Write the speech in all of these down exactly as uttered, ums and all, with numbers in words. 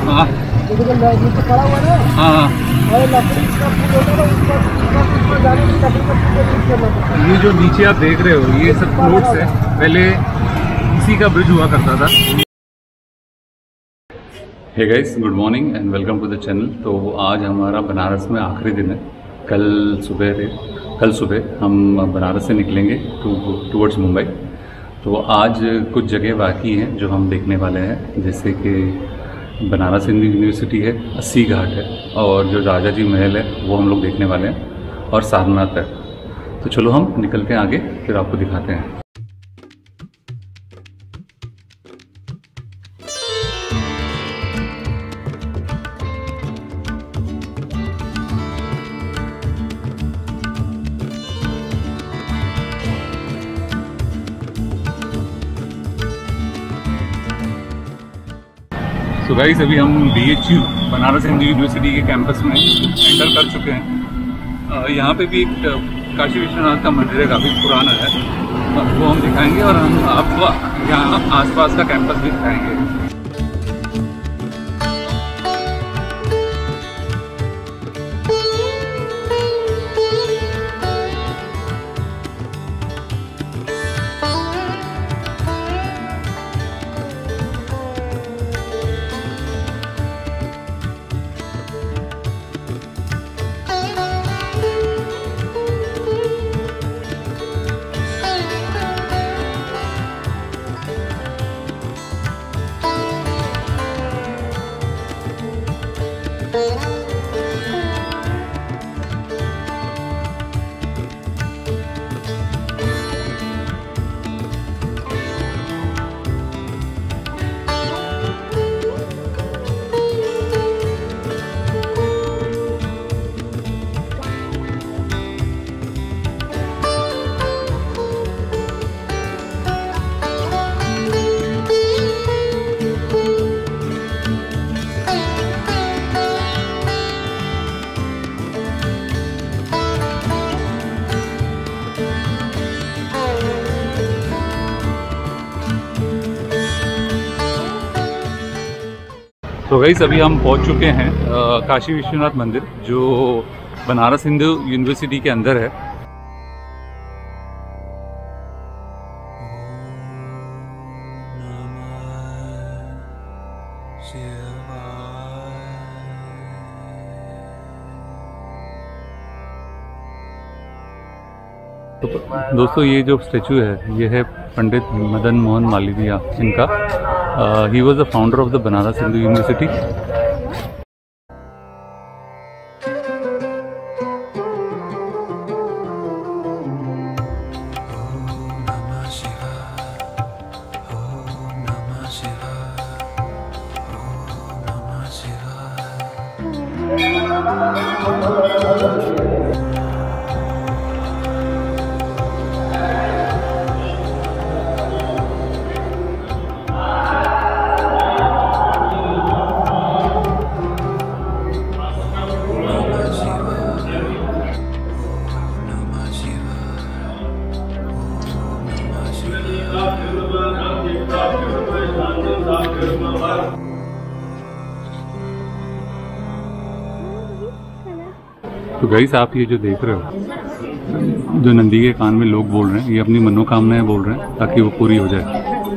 हाँ नीचे पड़ा हुआ ना, हाँ और लकड़ी का फूल होता है उसका उसका जाने की लकड़ी का फूल यूज करना पड़ता है। ये जो नीचे आप देख रहे हो ये सब फ्रूट्स है, पहले इसी का ब्रिज हुआ करता था। Hey guys, good morning and welcome to the channel. तो आज हमारा बनारस में आखिरी दिन है। कल सुबह थे कल सुबह हम बनारस से निकलेंगे टू टूवर्ड्स मुंबई। तो आज कुछ जगह बाकी हैं जो हम देखने वाले हैं, जैसे कि बनारस हिंदू यूनिवर्सिटी है, अस्सी घाट है, और जो राजा जी महल है वो हम लोग देखने वाले हैं, और सारनाथ है। तो चलो हम निकलते हैं आगे, फिर आपको दिखाते हैं। तो गाइस, अभी हम B H U Banaras Hindu university के कैंपस में एंटर कर चुके हैं। यहाँ पे भी एक काशी विश्वनाथ का मंदिर है, काफ़ी पुराना है, वो हम दिखाएंगे, और हम आपको यहाँ आसपास का कैंपस भी दिखाएंगे। तो गाइस, अभी हम पहुंच चुके हैं आ, काशी विश्वनाथ मंदिर, जो बनारस हिंदू यूनिवर्सिटी के अंदर है। तो दोस्तों, ये जो स्टैचू है ये है पंडित मदन मोहन मालवीय इनका। He was the founder of the Banaras Hindu university. तो गाइस, आप ये जो देख रहे हो, जो नंदी के कान में लोग बोल रहे हैं, ये अपनी मनोकामनाएं बोल रहे हैं ताकि वो पूरी हो जाए।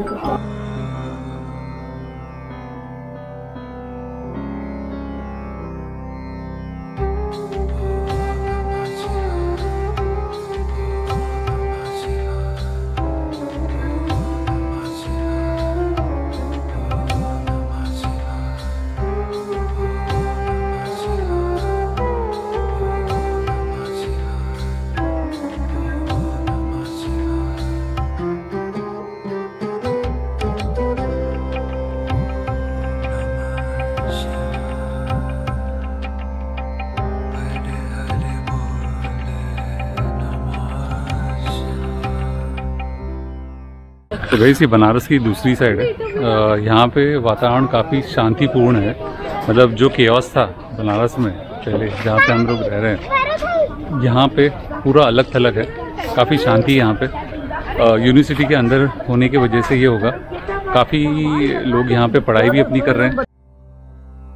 तो गाइस, ये बनारस की दूसरी साइड है। यहाँ पे वातावरण काफ़ी शांतिपूर्ण है। मतलब जो केओस था बनारस में पहले, जहाँ पे हम लोग रह रहे हैं, यहाँ पे पूरा अलग थलग है, काफ़ी शांति है यहाँ पे। यूनिवर्सिटी के अंदर होने की वजह से ये होगा, काफ़ी लोग यहाँ पे पढ़ाई भी अपनी कर रहे हैं।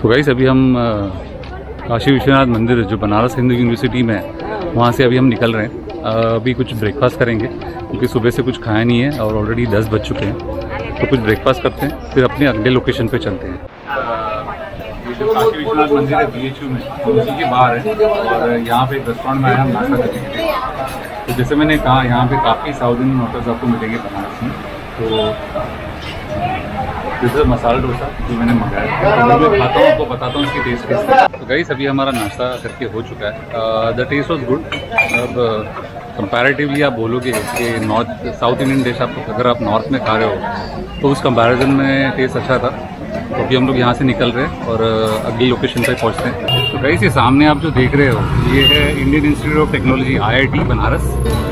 तो गाइस अभी हम अ, काशी विश्वनाथ मंदिर जो बनारस हिंदू यूनिवर्सिटी में है वहाँ से अभी हम निकल रहे हैं। अ, अभी कुछ ब्रेकफास्ट करेंगे क्योंकि सुबह से कुछ खाया नहीं है और ऑलरेडी दस बज चुके हैं। तो कुछ ब्रेकफास्ट करते हैं फिर अपने अगले लोकेशन पे चलते हैं। ये जो काशी विश्वनाथ मंदिर है बी एच यू में, तो उसी के बाहर है और यहाँ पे एक रेस्टोरेंट में आया हम नाश्ता करने के लिए। तो जैसे मैंने कहा यहाँ पे काफ़ी साउथ इंडियन होटल्स आपको मिलेंगे बनारस में। तो जैसे मसाला डोसा जो मैंने मंगाया तो मैं खाता हूँ, आपको बताता हूँ इसकी टेस्ट कैसे है। तो गाइस अभी हमारा नाश्ता करके हो चुका है। The taste was good. अब कंपैरेटिवली आप बोलोगे कि नॉर्थ साउथ इंडियन डिश आप अगर आप नॉर्थ में खा रहे हो तो उस कंपैरिजन में टेस्ट अच्छा था। तो अभी हम लोग यहाँ से निकल रहे हैं और अगली लोकेशन पर पहुँचते हैं। तो गाइस ये सामने आप जो देख रहे हो ये है Indian institute of technology I I T Banaras.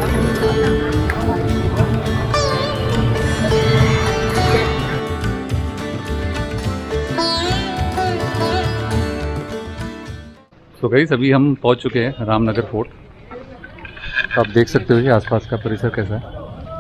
तो गाइस अभी हम पहुंच चुके हैं रामनगर फोर्ट। आप देख सकते हो कि आसपास का परिसर कैसा है।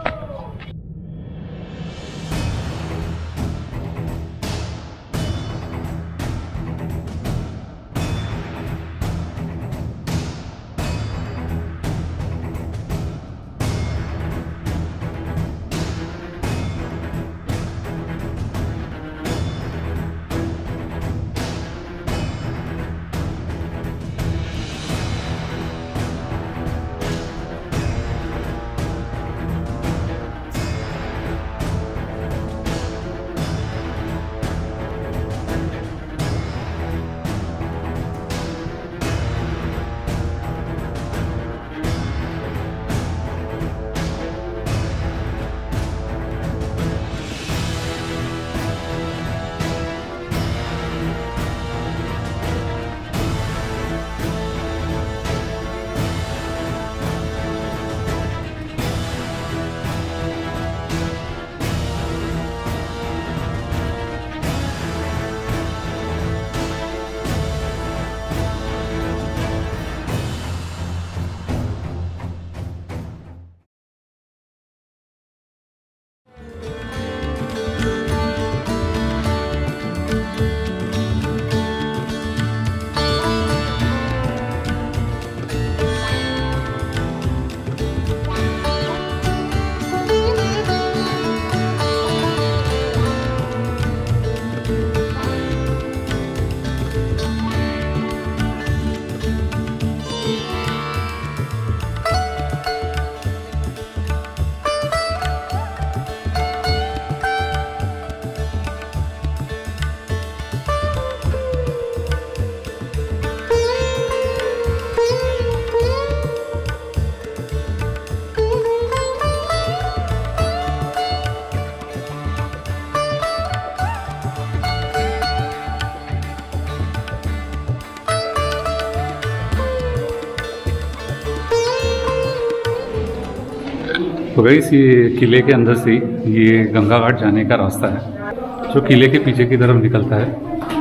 तो गाइस ये किले के अंदर से ये गंगा घाट जाने का रास्ता है जो किले के पीछे की तरफ निकलता है।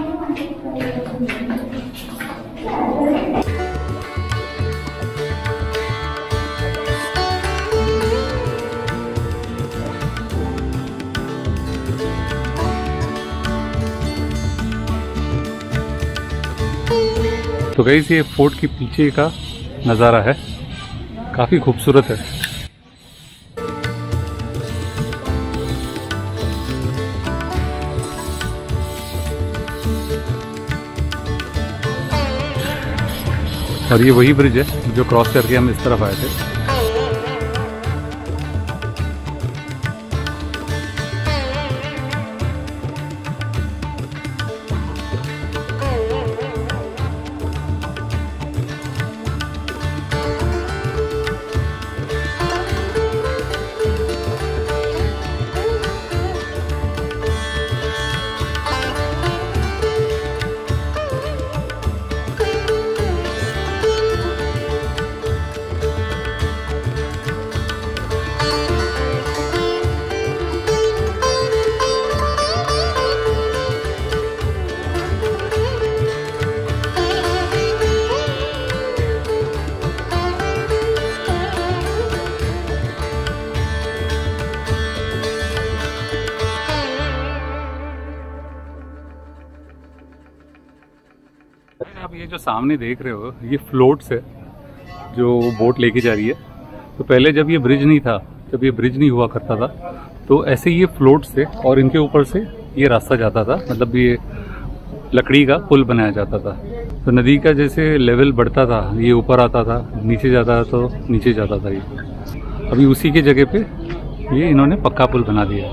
तो गाइस ये फोर्ट के पीछे का नज़ारा है, काफ़ी खूबसूरत है। और ये वही ब्रिज है जो क्रॉस करके हम इस तरफ आए थे। जो सामने देख रहे हो ये फ्लोट्स है जो बोट लेके जा रही है। तो पहले जब ये ब्रिज नहीं था, जब ये ब्रिज नहीं हुआ करता था, तो ऐसे ये फ्लोट्स थे और इनके ऊपर से ये रास्ता जाता था, मतलब ये लकड़ी का पुल बनाया जाता था। तो नदी का जैसे लेवल बढ़ता था ये ऊपर आता था, नीचे जाता था तो नीचे जाता था। ये अभी उसी के जगह पे ये इन्होंने पक्का पुल बना दिया।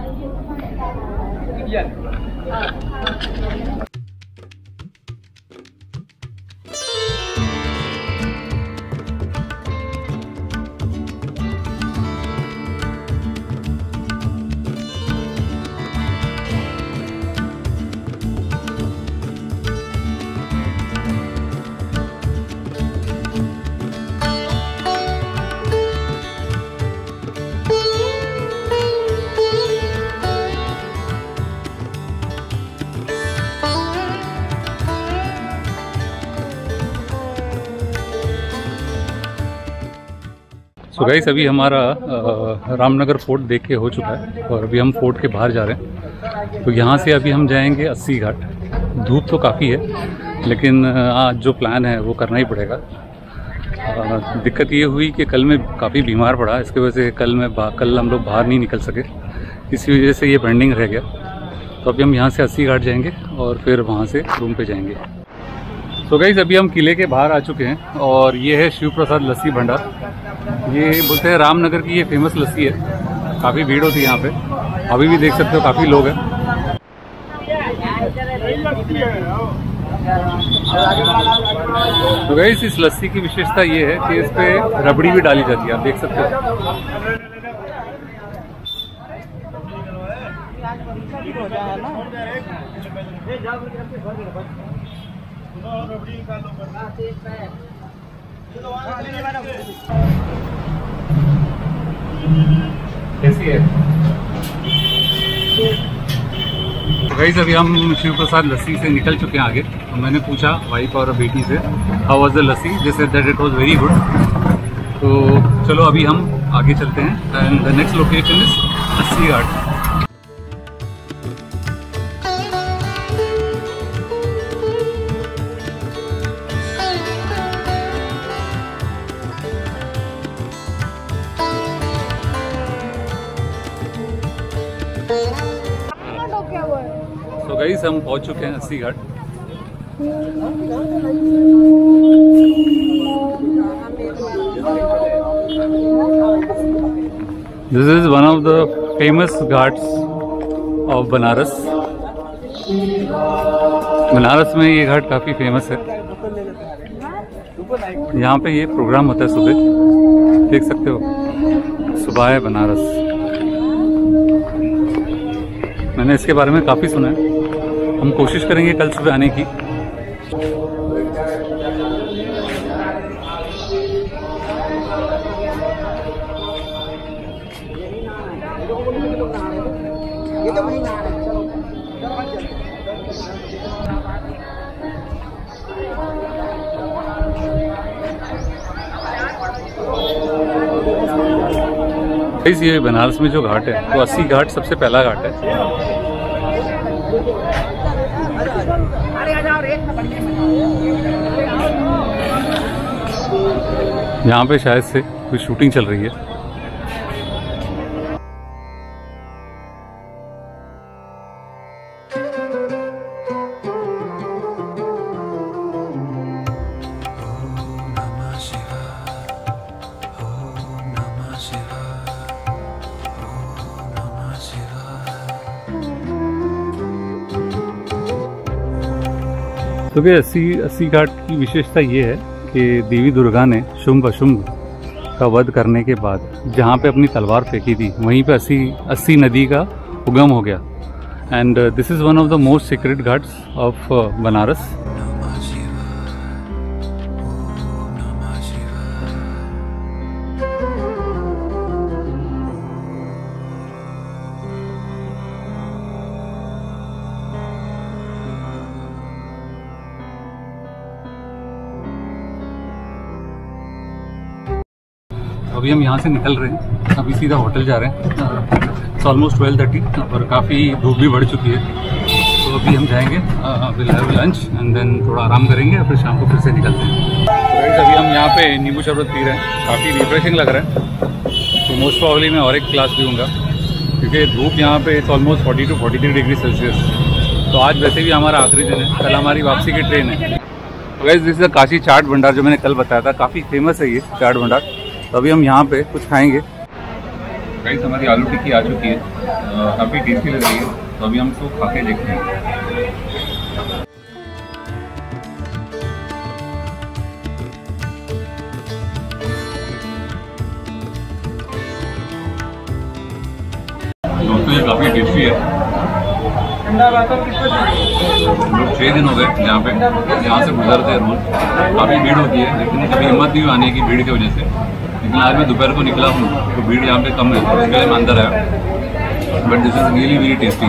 तो गाइस अभी हमारा रामनगर फोर्ट देख के हो चुका है और अभी हम फोर्ट के बाहर जा रहे हैं। तो यहाँ से अभी हम जाएंगे अस्सी घाट। धूप तो काफ़ी है लेकिन आज जो प्लान है वो करना ही पड़ेगा। दिक्कत ये हुई कि कल मैं काफ़ी बीमार पड़ा, इसकी वजह से कल मैं कल हम लोग बाहर नहीं निकल सके, इसी वजह से ये पेंडिंग रह गया। तो अभी हम यहाँ से अस्सी घाट जाएंगे और फिर वहाँ से रूम पे जाएंगे। तो गाइस अभी हम किले के बाहर आ चुके हैं और ये है शिव प्रसाद लस्सी भंडार। ये बोलते हैं रामनगर की ये फेमस लस्सी है। काफ़ी भीड़ होती है यहाँ पे, अभी भी देख सकते हो काफ़ी लोग हैं। तो गाइस इस लस्सी की विशेषता ये है कि इस पे रबड़ी भी डाली जाती है, आप देख सकते हो। कैसी है? तो गाइस अभी हम शिव प्रसाद लस्सी से निकल चुके हैं आगे। तो मैंने पूछा वाइफ और बेटी से how was the lassi, they said that it was very good. तो चलो अभी हम आगे चलते हैं and the next location is Assi Ghat. तो गाइस हम पहुंच चुके हैं Assi Ghat. This is one of the famous ghats of Banaras. Banaras में ये घाट काफी फेमस है। यहाँ पे ये प्रोग्राम होता है सुबह, देख सकते हो, सुबह है बनारस। मैंने इसके बारे में काफ़ी सुना है, हम कोशिश करेंगे कल सुबह आने की। ये बनारस में जो घाट है वो अस्सी घाट सबसे पहला घाट है। यहाँ पे शायद से कोई शूटिंग चल रही है। तो क्या अस्सी अस्सी घाट की विशेषता ये है कि देवी दुर्गा ने शुंभ अशुंभ का वध करने के बाद जहाँ पे अपनी तलवार फेंकी थी वहीं पे अस्सी अस्सी नदी का उगम हो गया। And this is one of the most secret ghats of Banaras. अभी हम यहाँ से निकल रहे हैं, अभी सीधा होटल जा रहे हैं। इट्स ऑलमोस्ट ट्वेल्व थर्टी और काफ़ी धूप भी बढ़ चुकी है। तो अभी हम जाएंगे, will have lunch and then थोड़ा आराम करेंगे और फिर शाम को फिर से निकलते हैं। तो अभी हम यहाँ पे नींबू शरबत पी रहे हैं, काफ़ी रिफ्रेशिंग लग रहा है। तो मोस्ट प्रॉब्ली मैं और एक ग्लास पीऊँगा क्योंकि धूप यहाँ पे it's almost forty two forty three degree celsius. तो आज वैसे भी हमारा आखिरी दिन है, कल हमारी वापसी की ट्रेन है। तो guys this is Kashi Chaat Bhandar, जो मैंने कल बताया था, काफ़ी फेमस है ये चाट भंडार। तो अभी हम यहाँ पे कुछ खाएंगे। गाइस हमारी आलू टिक्की आ चुकी है, काफ़ी टेस्टी लग रही है। तो अभी हम इसको खा के देखते हैं। दोस्तों ये काफ़ी टेस्टी है। लोग छः दिन हो गए यहाँ पे, यहाँ से गुजरते हैं रोज। काफ़ी भीड़ होती है, लेकिन कभी हिम्मत नहीं आने की भीड़ की वजह से। लेकिन आज मैं दोपहर को निकला हूँ तो भीड़ यहाँ पे कम है, इसलिए मैं अंदर आया। But this is really very tasty.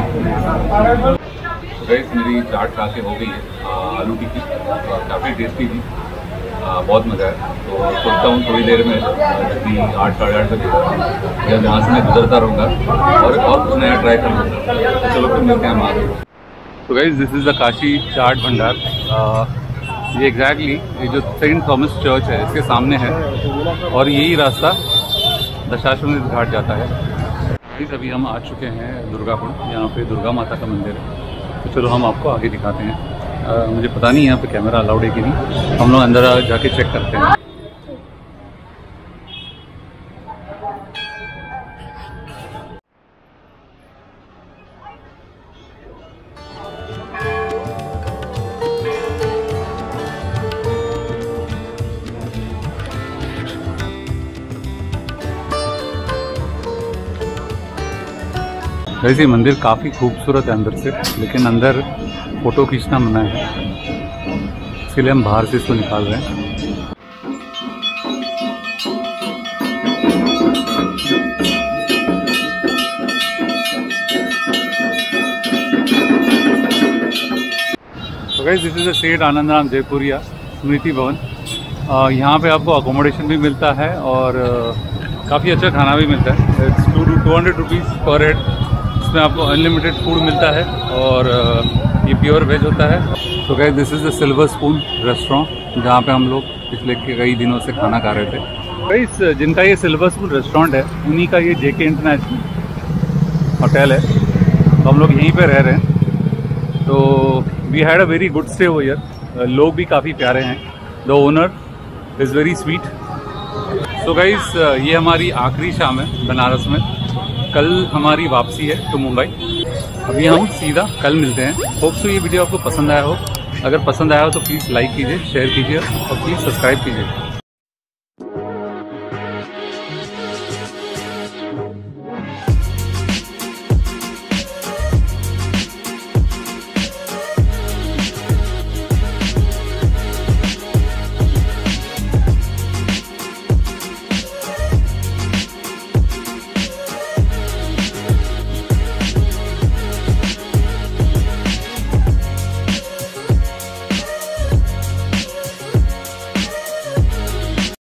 Guys मेरी चाट खा के हो गई है, आलू टिक्की काफ़ी टेस्टी थी, बहुत मज़ा आया। तो सोचता हूँ थोड़ी देर में अभी आठ साढ़े आठ बजे या जहाँ से मैं गुजरता रहूँगा और और कुछ नया ट्राई कर लूँगा। तो चलो फिर मिलते हैं हम आगे। तो guys this is the Kashi Chaat Bhandar. ये एग्जैक्टली ये जो सेंट थॉमस चर्च है इसके सामने है और यही रास्ता दशाश्वमेध घाट जाता है। गाइस अभी हम आ चुके हैं दुर्गाकुंड, यहाँ पे दुर्गा माता का मंदिर है। तो चलो हम आपको आगे दिखाते हैं। आ, मुझे पता नहीं यहाँ पे कैमरा अलाउड है कि नहीं, हम लोग अंदर जाके चेक करते हैं। वैसे मंदिर काफ़ी खूबसूरत है अंदर से, लेकिन अंदर फ़ोटो खींचना मना है, इसके लिए हम बाहर से इसको निकाल रहे हैं। तो गाइस दिस इज़ द सेठ आनंदराम जयपुरिया स्मृति भवन। यहाँ पे आपको अकोमोडेशन भी मिलता है और काफ़ी अच्छा खाना भी मिलता है। It's two two hundred rupees per head. इसमें आपको अनलिमिटेड फूड मिलता है और ये प्योर वेज होता है। तो guys this is the Silver Spoon restaurant, जहाँ पे हम लोग पिछले कई दिनों से खाना खा रहे थे। गाइस जिनका ये सिल्वर स्पून रेस्टोरेंट है उन्हीं का ये जेके इंटरनेशनल होटल है। तो हम लोग यहीं पे रह रहे हैं। तो we had a very good stay over here. लोग भी काफ़ी प्यारे हैं। The owner is very sweet. तो गाइस ये हमारी आखिरी शाम है बनारस में। कल हमारी वापसी है टू मुंबई। अभी हम सीधा कल मिलते हैं। होप सो ये वीडियो आपको पसंद आया हो। अगर पसंद आया हो तो प्लीज़ लाइक कीजिए, शेयर कीजिए और प्लीज़ सब्सक्राइब कीजिए।